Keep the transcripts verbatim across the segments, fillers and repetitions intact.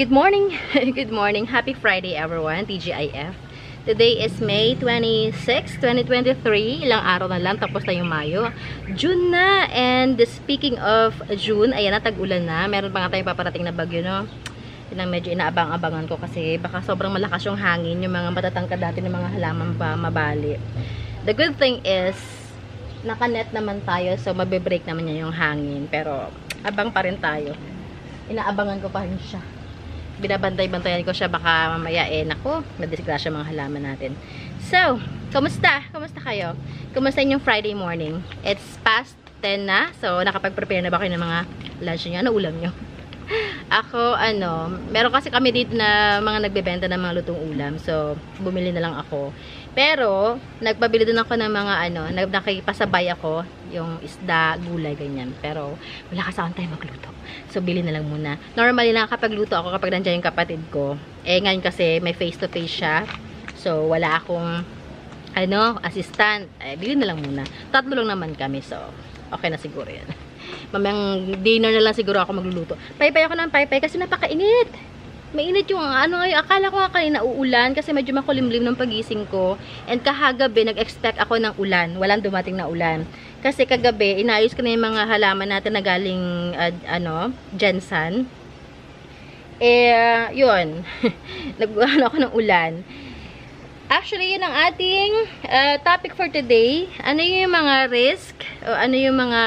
Good morning! Good morning! Happy Friday everyone! T G I F. Today is May twenty-sixth, twenty twenty-three. Ilang araw na lang, tapos na yung Mayo. June na! And speaking of June, ayan na, tag-ulan na. Meron pa nga tayong paparating na bagyo, no? Yun ang medyo inaabang-abangan ko kasi baka sobrang malakas yung hangin, yung mga matatangkad dati ng mga halaman pa mabali. The good thing is, naka-net naman tayo, so mabe-break naman niya yung hangin. Pero, abang pa rin tayo. Inaabangan ko pa rin siya. Binabantay-bantayan ko siya, baka mamaya eh, naku, nadisgrasya mga halaman natin. So, kumusta? Kumusta kayo? Kumusta yung Friday morning? It's past ten na, so nakapag-prepare na ba kayo ng mga lunch niyo? Ano ulam niyo? Ako, ano, meron kasi kami dito na mga nagbebenta ng mga lutong ulam, so bumili na lang ako. Pero, nagpabili din ako ng mga ano, nakipasabay ako, yung isda, gulay, ganyan. Pero, wala kasi akong time magluto. So, bili na lang muna. Normally, nakakapagluto ako kapag nandiyan yung kapatid ko. Eh, ngayon kasi, may face-to-face siya. So, wala akong, ano, assistant. Eh, bili na lang muna. Tatlo lang naman kami. So, okay na siguro yan. Mamayang dinner na lang siguro ako magluluto. Paypay ako ng paypay kasi napakainit. Mainit yung ano, akala ko nga kanina uulan kasi medyo makulimlim ng pagising ko. And kahagabi, nag-expect ako ng ulan. Walang dumating na ulan. Kasi kagabi, inayos ko na yung mga halaman natin na galing, uh, ano, Jensen. Eh, yun. Nag-ano ako ng ulan. Actually, yun ang ating uh, topic for today. Ano yung mga risk? O ano yung mga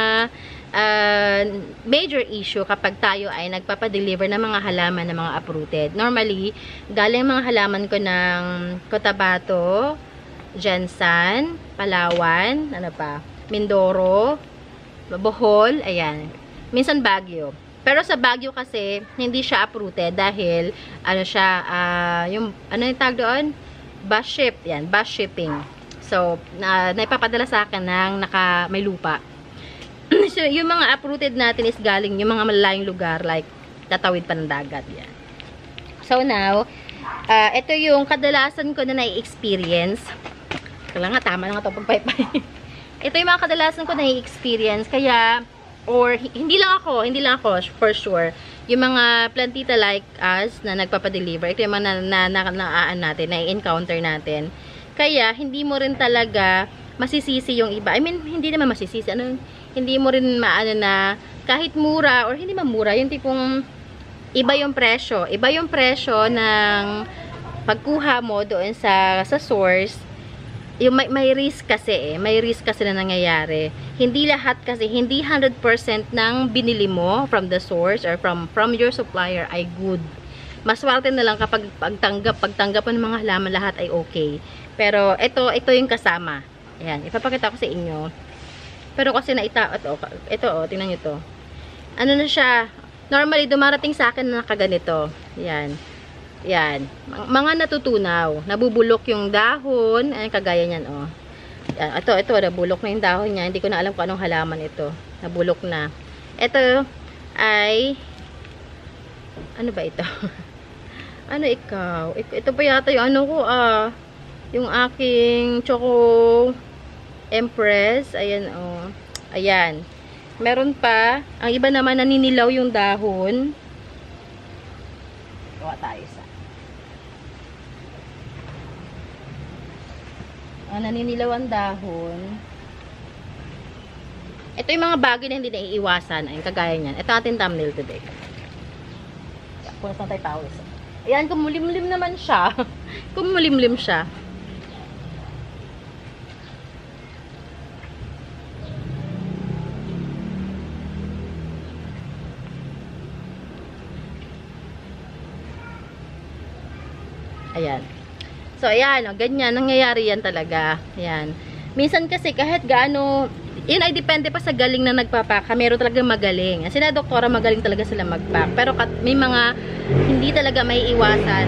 Uh, major issue kapag tayo ay nagpapadeliver ng mga halaman ng mga uprooted. Normally, galing mga halaman ko ng Cotabato, Jensen, Palawan, ano pa, Mindoro, Bohol, ayan. Minsan Baguio. Pero sa Baguio kasi, hindi siya uprooted dahil, ano siya, uh, yung, ano yung tag doon? Bus ship, yan, bus shipping. So, na, naipapadala sa akin ng naka, may lupa. So, yung mga uprooted natin is galing yung mga malalayong lugar, like, tatawid pa ng dagat, yan. So, now, uh, ito yung kadalasan ko na na-experience. Kaya nga, tama na nga ito pagpaypay. Ito yung mga kadalasan ko na-experience, kaya, or, hindi lang ako, hindi lang ako, for sure, yung mga plantita like us, na nagpapadeliver, ito yung mga na, na, na, na, natin, na-encounter natin. Kaya, hindi mo rin talaga masisisi yung iba. I mean, hindi naman masisisi. Ano, hindi mo rin maano na kahit mura or hindi man mura, yung tipong iba yung presyo. Iba yung presyo ng pagkuha mo doon sa sa source. Yung may, may risk kasi eh. May risk kasi na nangyayari. Hindi lahat kasi, hindi one hundred percent ng binili mo from the source or from from your supplier ay good. Maswerte na lang kapag pagtanggap, pagtanggap ng mga halaman lahat ay okay. Pero ito, ito yung kasama. Ayan, ipapakita ko sa inyo. Pero kasi naita, ito, ito oh, tingnan nyo to. Ano na siya, normally dumarating sa akin na nakaganito. Yan. Yan. Mga natutunaw. Nabubulok yung dahon. Ayan, kagaya niyan, oh. Yan. Ito, ito, nabulok na yung dahon niya. Hindi ko na alam kung anong halaman ito. Nabulok na. Ito ay, ano ba ito? Ano ikaw? Ito pa yata yung ano ko, ah. Yung aking choco Empress, ayan oh. Ayan. Meron pa, ang iba naman naninilaw yung dahon. Gawa tayo sa. Ah, naninilaw ang dahon. Ito yung mga bagay na hindi naiiwasan. Ayun, kagaya niyan. Ito ating thumbnail today. Punas na tayo tawis. Ayan, kumulimlim naman siya. Kumulimlim siya. Ayan. So, ayan, oh, ganyan, nangyayari yan talaga. Ayan. Minsan kasi, kahit gaano, yun ay depende pa sa galing na nagpapak. Meron talaga magaling. Sila doktora, magaling talaga sila magpack. Pero may mga, hindi talaga may iwasan.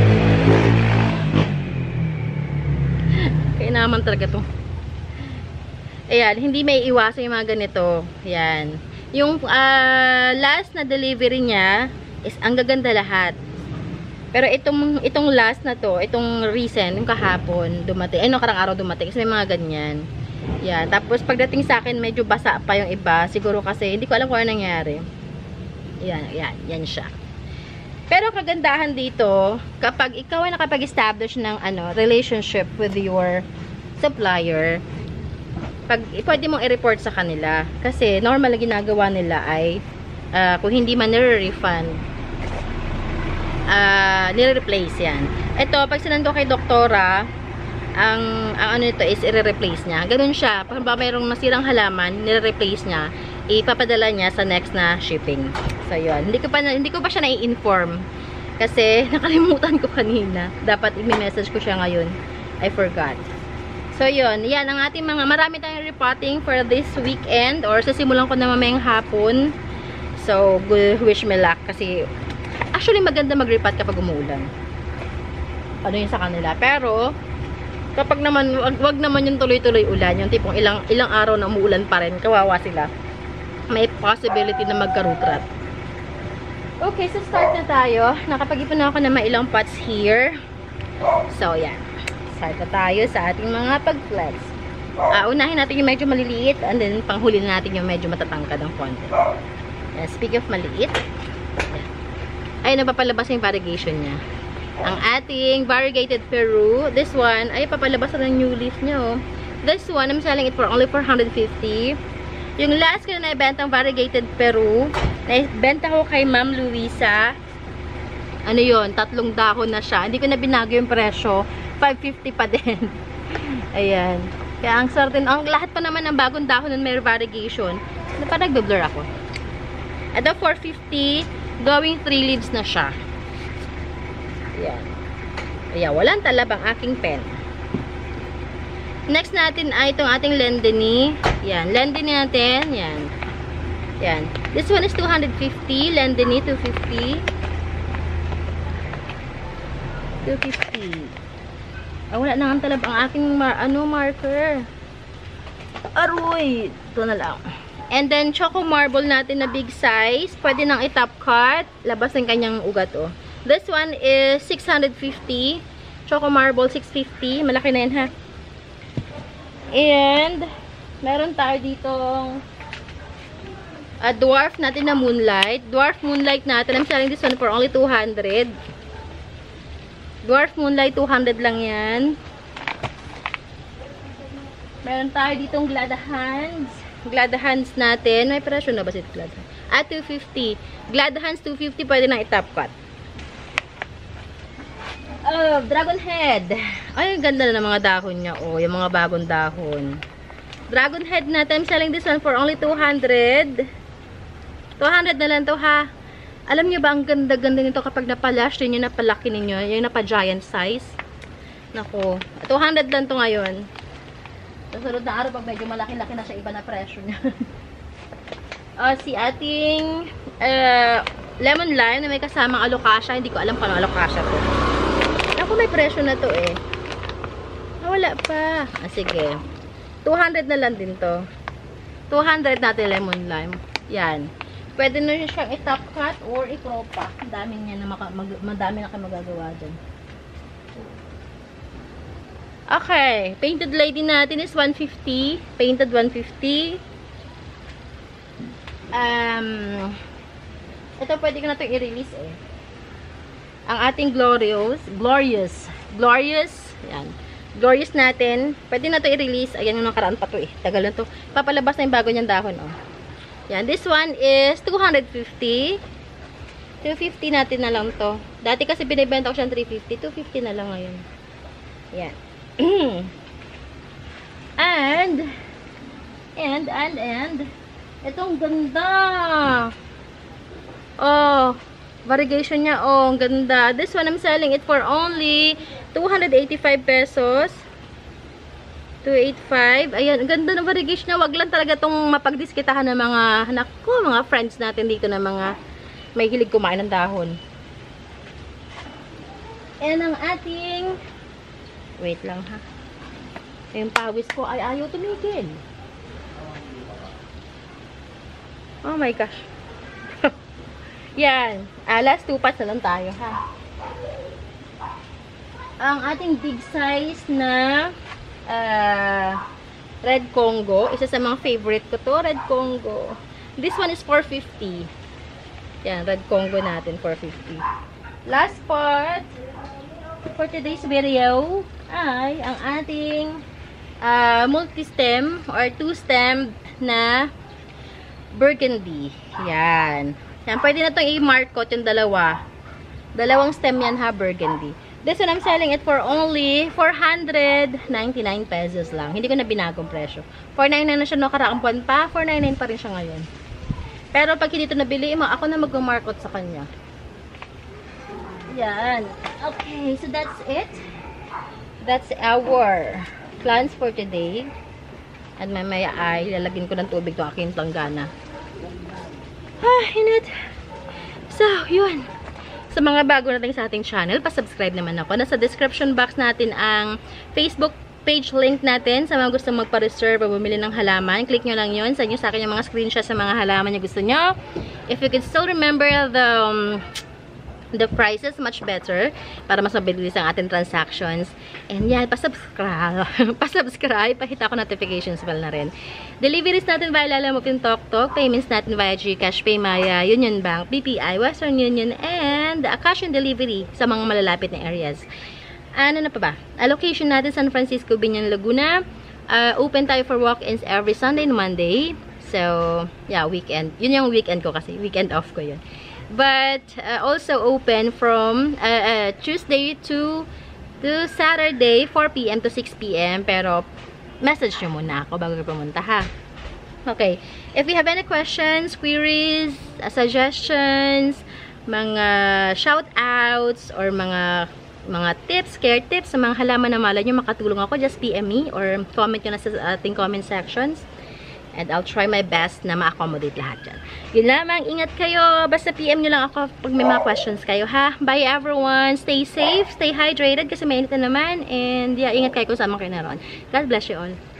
Kaya naman talaga to. Ayan, hindi may iwasan yung mga ganito. Ayan. Yung uh, last na delivery niya, is ang gaganda lahat. Pero itong itong last na to, itong recent, yung kahapon, dumating. Ay, no, karang araw dumating. Kasi may mga ganyan. Yan. Tapos, pagdating sa akin, medyo basa pa yung iba. Siguro kasi, hindi ko alam kung ano nangyari. Yan, yan. Yan siya. Pero kagandahan dito, kapag ikaw ay nakapag-establish ng ano, relationship with your supplier, pag, pwede mong i-report sa kanila. Kasi normal na ginagawa nila ay uh, kung hindi man nire-refund, uh, nire-replace yan. Ito, pag sinando kay doktora, ang, ang ano ito is i-replace niya. Ganun siya. Pag ba mayroong masirang halaman, nire-replace niya, ipapadala niya sa next na shipping. So, yun. Hindi ko pa, hindi ko pa siya nai-inform. Kasi, nakalimutan ko kanina. Dapat i-message ko siya ngayon. I forgot. So, yun. Yan ang ating mga, marami tayong repotting for this weekend. Or, sasimulan ko na mamayang hapon. So, good, wish me luck. Kasi, actually, maganda mag-repot kapag umuulan. Ano yun sa kanila. Pero, kapag naman, wag, wag naman yung tuloy-tuloy ulan. Yung tipong ilang, ilang araw na umuulan pa rin. Kawawa sila. May possibility na magka-root rot. Okay, so start na tayo. Nakapag-ipon na ako ng mga ilang pots here. So, yan. Start na tayo sa ating mga pag-flex. Uh, unahin natin yung medyo maliliit and then panghuli na natin yung medyo matatangkad ng konti. Uh, speak of maliit. Ay, napapalabas yung variegation niya. Ang ating variegated Peru. This one, ay papalabas na ng new leaf niya, oh. This one, I'm selling it for only four hundred fifty. Yung last ko na naibentang variegated Peru, naibenta ko kay Ma'am Luisa. Ano yon, tatlong dahon na siya. Hindi ko na binago yung presyo. five fifty pa din. Ayan. Kaya ang certain, ang lahat pa naman ng bagong dahon nun may variegation. Na parang nagbe-blur ako. Ito, four fifty. Going three leads na siya. Ayan. Ayan, walang talab ang aking pen. Next natin ay itong ating Lendeny. Yan, Lendeny natin. Yan. Yan. This one is two hundred fifty. Lendeny, two fifty. two fifty. Ah, wala na ang talab ang aking mar ano, marker. Aroy! Ito na lang. And then, Choco Marble natin na big size. Pwede nang i-top cut. Labas ng kanyang ugat, oh. This one is six hundred fifty. Choco Marble, six fifty. Malaki na yan, ha? And, meron tayo ditong uh, dwarf natin na Moonlight. Dwarf Moonlight natin. I'm selling this one for only two hundred. Dwarf Moonlight, two hundred lang yan. Meron tayo ditong Glad Hands. Glad Hands natin. May presyo na ba si Glad Hands? At two fifty. Glad Hands, two fifty. Pwede na i-top cut. Oh, Dragon Head. Ay, ang ganda na ng mga dahon niya. Oh, yung mga bagong dahon. Dragon Head natin. I'm selling this one for only two hundred. two hundred na lang to, ha. Alam niyo ba, ang ganda-ganda nito kapag napalash din yung napalaki ninyo. Yung napa-giant size. Naku. two hundred lang to ngayon. Susunod na araw, pag medyo malaki-laki na siya, iba na presyo niya. Oh, si ating uh, lemon lime na may kasamang alocasia. Hindi ko alam kung ano alocasia to. Ako, may presyo na to eh. Ah, wala pa. Ah, sige. two hundred na lang din to. two hundred natin lemon lime. Yan. Pwede na siyang i-top cut or i-crop pa. Madami niya na maka, mag, madami na kayo magagawa dyan. Okay. Painted lady natin is one fifty. Painted one fifty. Um, ito pwede ko na ito i-release eh. Ang ating Glorious, Glorious, Glorious, yan. Glorious natin. Pwede na to i-release. Ayan yung nakaraan pa to eh. Tagal na to. Papalabas na yung bago niyang dahon, oh. Yan. This one is two hundred fifty. two fifty natin na lang to. Dati kasi binibenta ko siya three fifty. two fifty na lang ngayon. Yan. and, and, and, and, itong ganda. Oh, variegation niya, oh, ang ganda. This one, I'm selling it for only two hundred eighty-five pesos. two eighty-five. Ayan, ang ganda ng variegation niya. Wag lang talaga itong mapagdiskitahan ng mga anak ko, mga friends natin dito na mga may hilig kumain ng dahon. And ang ating, wait lang ha. Yung pawis ko ay ayaw tumigil. Oh my gosh. Yan. Ah, last two parts na lang tayo, ha. Ang ating big size na uh, Red Congo. Isa sa mga favorite ko to, Red Congo. This one is four fifty. Yan, Red Congo natin, four fifty. last part for today's video ay ang ating uh, multi-stem or two-stem na burgundy. Yan. Yan. Pwede na itong i-mark ko yung dalawa. Dalawang stem yan ha, burgundy. This one, I'm selling it for only four hundred ninety-nine pesos lang. Hindi ko na binagong presyo. four ninety-nine na siya no karaang buwan pa. four ninety-nine pa rin siya ngayon. Pero pag hindi ito nabili mo, ako na mag-markot sa kanya. Yan. Okay, so that's it. That's our plans for today. At mamaya ay lalagyan ko ng tubig itong aking planggana. Ah, init. So, yun. Sa mga bago natin sa ating channel, pa-subscribe naman ako. Nasa description box natin ang Facebook page link natin sa mga gusto magpa-reserve o bumili ng halaman. Click nyo lang yun. Sa inyo sa akin yung mga screenshots sa mga halaman na gusto nyo. If you can still remember the um, the prices, much better para mas mabilis ang ating transactions. And yan, pa-subscribe. Pa-subscribe. Pahita ko notifications bell na rin. Deliveries natin via Lalamove Tok Tok. Payments natin via GCash, Paymaya, Union Bank, B P I, Western Union, and cash and delivery sa mga malalapit na areas. Ano na pa ba? Allocation natin San Francisco, Binyan, Laguna. Uh, open tayo for walk-ins every Sunday and Monday. So, yeah, weekend. Yun yung weekend ko kasi. Weekend off ko yun. But uh, also open from uh, uh, Tuesday to to Saturday, four P M to six P M Pero message nyo muna ako bago pumunta ha. Okay. If you have any questions, queries, uh, suggestions, mga shout-outs, or mga mga tips, care tips sa mga halaman na malay nyo makatulong ako, just P M me or comment nyo na sa ating comment sections. And I'll try my best na ma-accommodate lahat dyan. Yun lamang, ingat kayo. Basta P M nyo lang ako pag may mga questions kayo, ha? Bye everyone. Stay safe, stay hydrated kasi mainit na naman. And yeah, ingat kayo kung saan kayo naroon. God bless you all.